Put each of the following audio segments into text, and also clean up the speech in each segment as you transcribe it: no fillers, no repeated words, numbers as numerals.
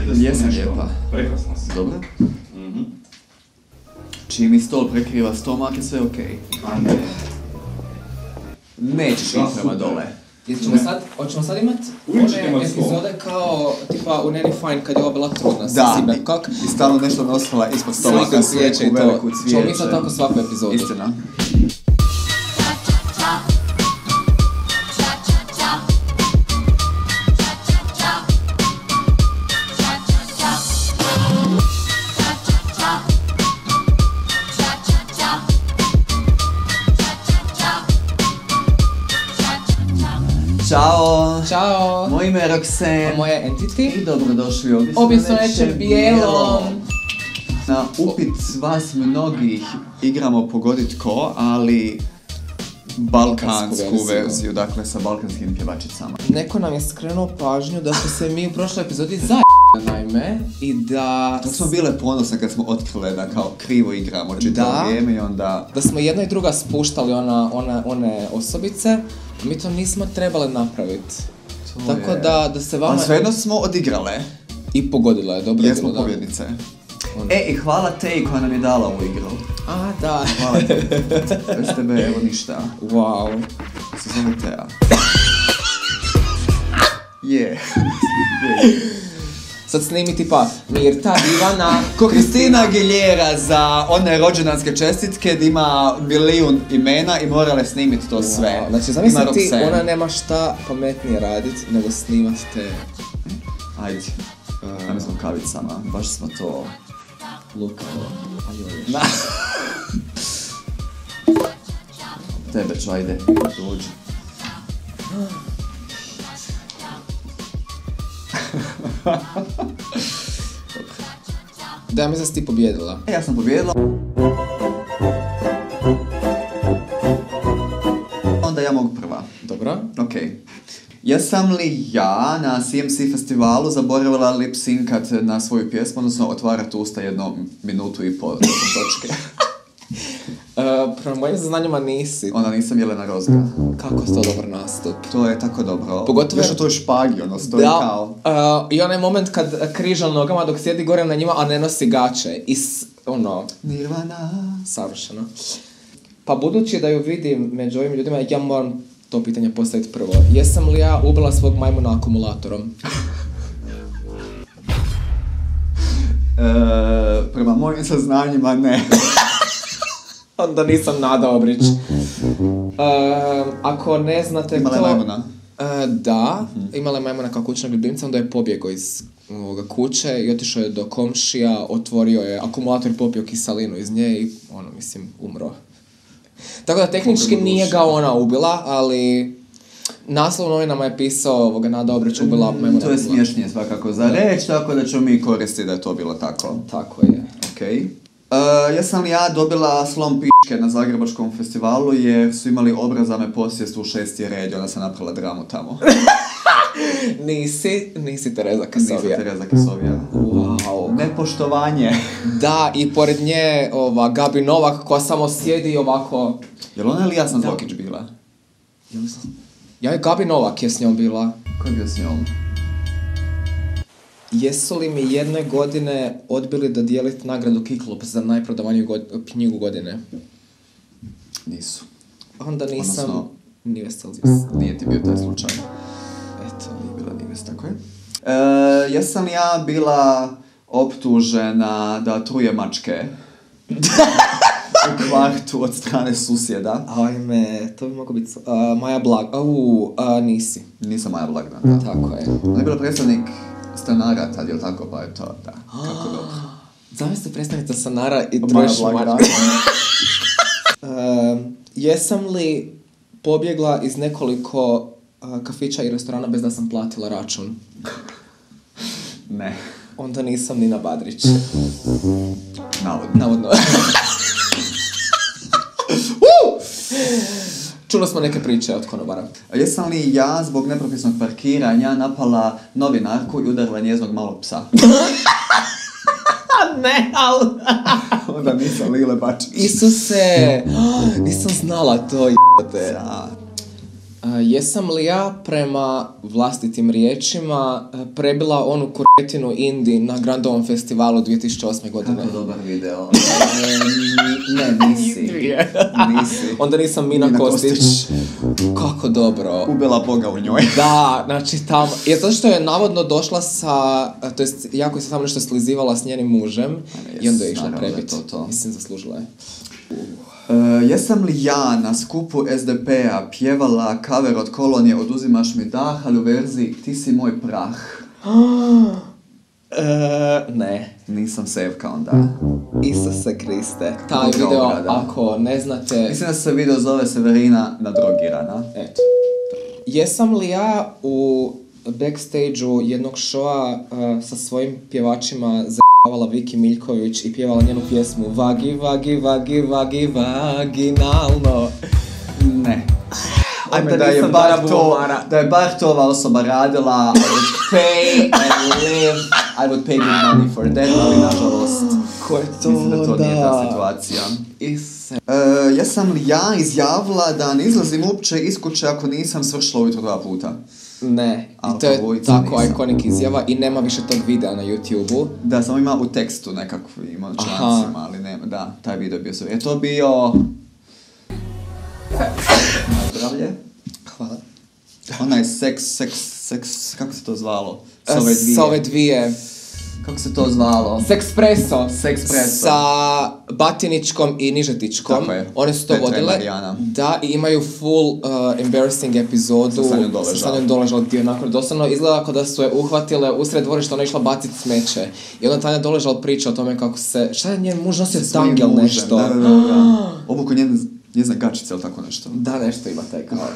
Jesam lijepa. Prekrasno si. Dobro. Čiji mi stol prekriva stomak je sve okej. A ne. Nećeš ići prema dole. Hoćemo sad imat Uvijek ćete one imat svoj. epizode kao tipa u Nanny Fine kad je ova bila trudna sa Da, Sibe. Kak? i stalno nešto nosila ispod stomaka, Cvijeće i to. veliku Ćemo cvijeće. mi sad tako svaku epizodu. Istina. Ćao! Ćao! Moje ime je Roxanne. A moje je Entity. I dobrodošli Obično večer bijelom. Na upit vas mnogih igramo pogodit ko, ali balkansku verziju, dakle sa balkanskim pjevačicama. Neko nam je skrenuo pažnju da smo se mi u prošloj epizodi naime i da... Tako smo bile ponosne kad smo otkrile da kao krivo igramo čitavo vrijeme i onda... Da smo jedna i druga spuštali one osobice, a mi to nismo trebali napraviti. Tako da se vama... Ali svejedno smo odigrale. I pogodila je, dobro je bilo, Jesmo pobjednice. I hvala Teji koja nam je dala ovu igru. A, da. Hvala ti. Bez tebe, evo ništa. Wow. Se zove Teja. Je. Sad snimi tipa Mirta, Ivana, Ko Kristina Aguilera za one rođendanske čestitke gdje ima milijun imena i morale snimiti to sve. Wow. Znači, zamisli ti, ona nema šta pametnije radit nego snimat te... Ajde. Ajme smo kavicama, baš smo to... Lukavo. Na. Tebe ću, ajde, dođi. Da, mislim da si ti pobjedila. Ja sam pobjedila. Onda ja mogu prva. Dobro. Okej. Jesam li ja na CMC festivalu zaboravila lip-syncat na svoju pjesmu, odnosno otvarat usta 1 minutu i pol do točke? Prema mojim saznanjima nisi. Onda nisam Jelena Rozga. Kako je to dobar nastup? To je tako dobro. Pogotovo još u toj špagi, ono, stoji kao... I onaj moment kad križa nogama dok sjedi gore na njima, a ne nosi gače. I Nirvana. Savršeno. Pa budući da ju vidim među ovim ljudima, ja moram to pitanje postaviti prvo. Jesam li ja ubila svog majmuna akumulatorom? Prema mojim saznanjima ne. Onda nisam Nada Obrić. Ako ne znate Imala je majmuna? Da, imala je majmuna kao kućnog ljubimca, onda je pobjegao iz kuće i otišao je do komšija, otvorio je akumulator i popio kiselinu iz nje i umro. Tako da tehnički nije ga ona ubila, ali naslov novinama je pisao Nada Obrić ubila majmuna. To je smiješnije svakako za reći, tako da ćemo mi koristiti da je to bilo tako. Tako je. Okej. Jesam li ja dobila slom pičke na Zagrebačkom festivalu jer su imali obraza me posjest u 6. red i onda sam napravila dramu tamo. Nisi Tereza Kesovija. Nisam Tereza Kesovija. Wow. Nepoštovanje. Da, i pored nje Gabi Novak koja samo sjedi ovako... Jel ona ili Jasna Zvokić bila? Ja je Gabi Novak je s njom bila. Ko je bio s njom? Jesu li mi jedne godine odbili da dijeliti nagradu Kiklop za najprodavaniju knjigu godine? Nisu. Onda nisam... Odnosno, Nives Celsius. Nije ti bio taj slučaj. Eto. Nije bila Nives, tako je. Jesam li ja bila optužena da truje mačke u kvartu od strane susjeda? Ajme, to bi moglo biti... Maja Blag... nisi. Nisam Maja Blagdan, da. Tako je. On je bila predstavnik stanara tad, jel tako, pa je to, da. Kako dobro. Zamislite predstavnica stanara i truješ mačke. Jesam li pobjegla iz nekoliko kafića i restorana bez da sam platila račun? Ne. Onda nisam Nina Badrić. Navodno. Čuli smo neke priče od konobara. Jesam li ja zbog nepropisnog parkiranja napala novinarku i udarila njeznog malog psa? Ne, ali... Onda nisam Lile Bačić. Isuse, nisam znala to, jebote. Jesam li ja prema vlastitim riječima prebila onu kuretinu Indi na Grandovom festivalu 2008. godine? Kako dobar video. Ne, nisi. Onda nisam Mina Kostić. Kako dobro. Ubila Boga u njoj. Da, znači tamo, zato što je navodno došla sa, to jest jako se samo nešto slizivala s njenim mužem i onda je išla prebiti. Mislim, zaslužila je. Jesam li ja na skupu SDP-a pjevala cover od Kolonije Oduzimaš mi dah, ali u verziji Ti si moj prah? Ne. Nisam Sevka onda. Isuse Kriste. Taj video, ako ne znate... Mislim da se video zove Severina nadrogirana. Eto. Jesam li ja u backstage-u jednog šoa sa svojim pjevačima zajebavala Viki Miljković i pjevala njenu pjesmu Vagi, vagi, vagi, vagi, vaginalno? Ne. Ajme da je bar to ova osoba radila, I would pay and live, I would pay good money for that, ali nažalost, ko je to, mislim da to nije ta situacija. Jesam li ja izjavila da ne izlazim uopće iz kuće ako nisam svršila ujutro 2 puta? Ne, i to je tako ikonik izjava i nema više tog videa na YouTube-u. Da, samo ima u tekstu nekakvim člancima, ali nema, da, taj video bio sve. Je to bio... Zdravlje? Hvala. Onaj seks, kako se to zvalo? S ove dvije. Kako se to zvalo? Sekspreso. Sa Batiničkom i Nižetičkom. Tako je. One su to vodile. Da, i imaju full embarrassing epizodu. Sa Sanjom Doležal gdje onako doslovno izgleda kao da su je uhvatile usred dvorišta, ona je išla baciti smeće. I onda Tanja Doležal priča o tome kako se... Šta je njen muž nosio tangel nešto? Da. Obuko njezne gačice ili tako nešto. Da, nešto ima taj kao.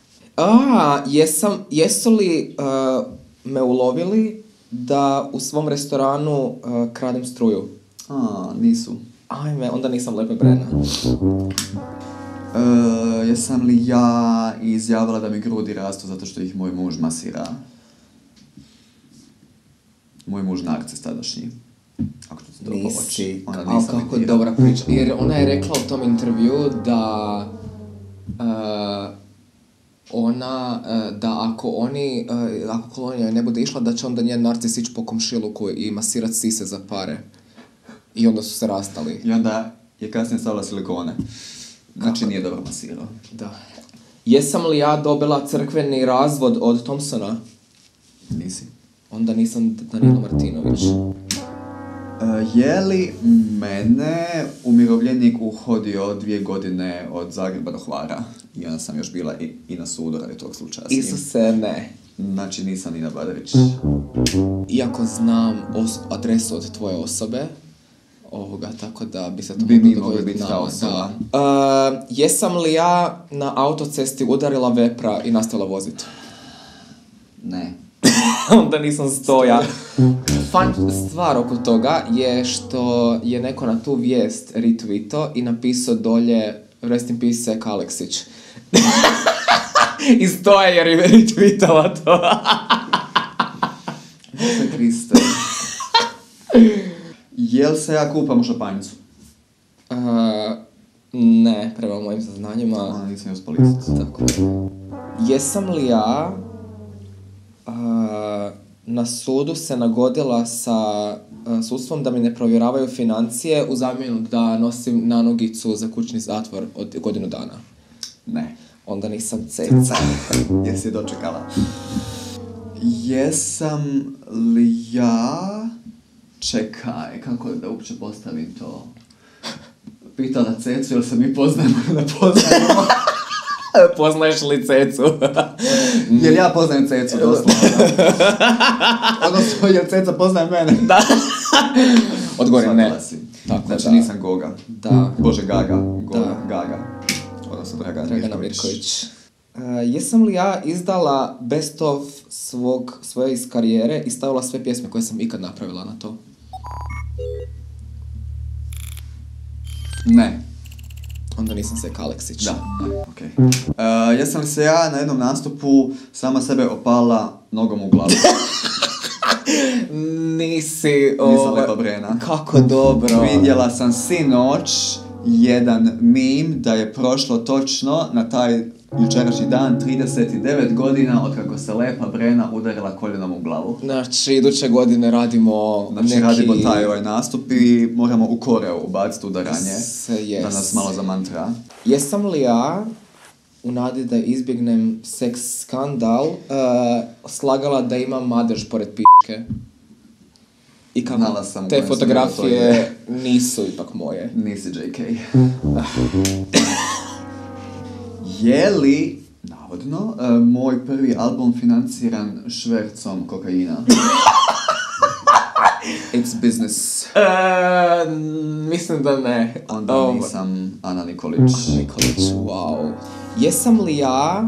Jesu li me ulovili da u svom restoranu kradem struju? Nisu. Ajme, onda nisam Lepe Brena. Jesam li ja izjavila da mi grudi rastu zato što ih moj muž masira? Moj muž narcis tadašnji. Ako ću se to pomoći. Ali kako je dobra priča. Jer ona je rekla u tom intervju da ako Kolonija ne bude išla, da će onda njen narcis ići po komšiluku i masirat sise za pare. I onda su se rastali. I onda je kasnije stavila silikone. Znači nije dobro masirao. Da. Jesam li ja dobila crkveni razvod od Thompsona? Nisi. Onda nisam Danilo Martinović. Je li mene umirovljenik uhodio 2 godine od Zagreba do Hvara? I onda sam još bila i na sudu radi tog slučaja. Isuse, ne. Znači nisam Nina Badarić. Iako znam adresu od tvoje osobe, tako da bi se to moglo biti ta osoba. Jesam li ja na autocesti udarila vepra i nastavila voziti? Ne. Onda nisam stoja. Fun stvar oko toga je što je neko na tu vijest retweeto i napisao dolje Rest in peace Sek Aleksić. I stoja jer je retweetala to. Bože Kriste. Jel se ja kupam u šampanjcu? Ne, prema mojim saznanjima. Nisam još policac. Tako. Jesam li ja na sudu se nagodila sa sudstvom da mi ne provjeravaju financije u zamjenu da nosim nanogicu za kućni zatvor od 1 godinu dana? Ne. Onda nisam ceca. Jesi je dočekala. Jesam li ja... Čekaj, kako da uopće postavim to? Pitala cecu, jel se mi poznajemo ili ne poznajemo? Poznaješ li cecu? Jel ja poznajem cecu, doslovno? Odnosno, jel ceca poznaje mene? Da. Odgovorim ne. Tako, znači da. Nisam Goga. Da. Bože, Gaga. Gaga. Odnosno, Dragana Mirković. Jesam li ja izdala best of svoje iz karijere i stavila sve pjesme koje sam ikad napravila na to? Ne. Onda nisam Sek Aleksić. Da, okej. Jesam li se ja na jednom nastupu sama sebe opala nogom u glavu? Nisam Lepa Brena. Kako dobro. Vidjela sam sinoć jedan meme da je prošlo točno na taj Jučerašnji dan, 39 godina od kako se lepa Brena udarila koljenom u glavu. Znači, iduće godine radimo radimo taj nastup i moramo u koreo ubaciti udaranje. Yes. Da nas malo zamantra. Jesam li ja, u nadi da izbjegnem seks skandal, slagala da imam madež pored pičke? I kako te fotografije nisu ipak moje. Nisi JK. Je li, navodno, moj prvi album financiran švercom kokaina? It's business. Mislim da ne. Onda nisam Ana Nikolić. Nikolić, wow. Jesam li ja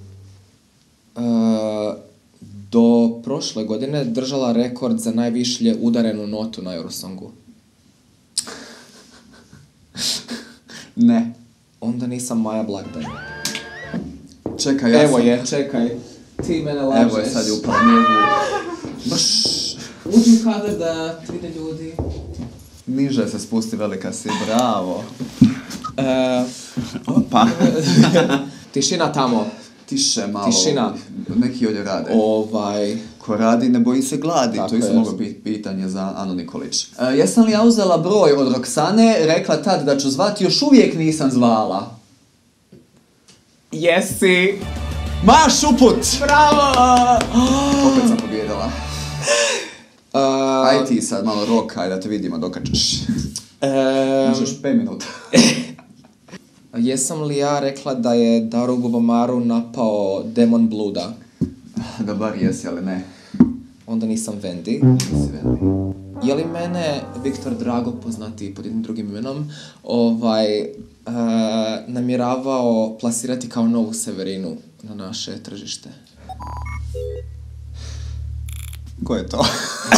do prošle godine držala rekord za najvišlje udarenu notu na Eurosongu? Ne. Onda nisam Maja Blagdan. Čekaj, čekaj. Ti mene lažeš. Evo je sad je upala njegovu. Uđi u kadar da vide ljudi. Niže se spusti, velika si, bravo. Opa. Tišina tamo. Tiše malo. Tišina. Neki ovdje rade. Ko radi ne boji se gladi. Tako to isto moglo biti pitanje za Anu Nikolić. Jesam li ja uzela broj od Roksane, rekla tad da ću zvati, još uvijek nisam zvala. Jesi. Maja Šuput! Bravo! Opet sam pobjedila. Aj ti sad malo rokaj da te vidimo dok ćeš. Možeš 5 minuta. Jesam li ja rekla da je Daru Bubamaru napao demon bluda? Da bar jesi, ali ne. Onda nisam Vendi. Nisi Vendi. Je li mene Viktor Drago, poznati pod jednim drugim imenom, namjeravao plasirati kao novu Severinu na naše tržište? Ko je to?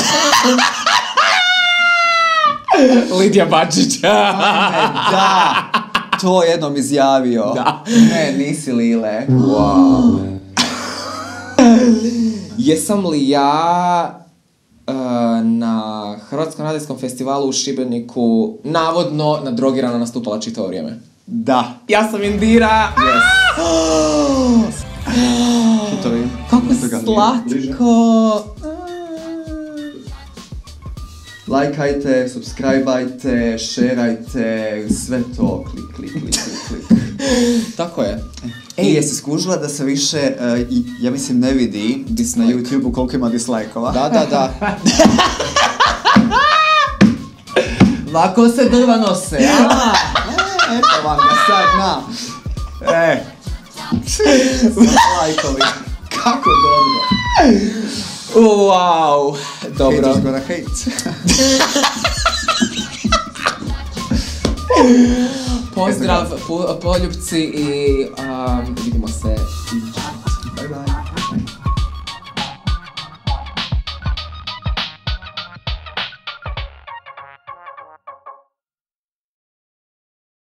Lidija Bačić. Da! To jednom izjavio. Da. Ne, nisi Lile. Wow. Jesam li ja na Hrvatskom radijskom festivalu u Šibeniku navodno nadrogirano nastupala čitavo vrijeme? Da. Ja sam Indira! Yes. Hitovi. Kako slatko! Lajkajte, subscribeajte, šerajte, sve to, klik. Tako je. Jesi skužila da se više, ja mislim, ne vidi na YouTube-u koliko ima dislajkova? Da. Lako se drva nose, a? Eto vam ga sad, na. Lajkovi. Kako dobro. Wow, dobro. Haters gonna hate. Pozdrav, poljupci i vidimo se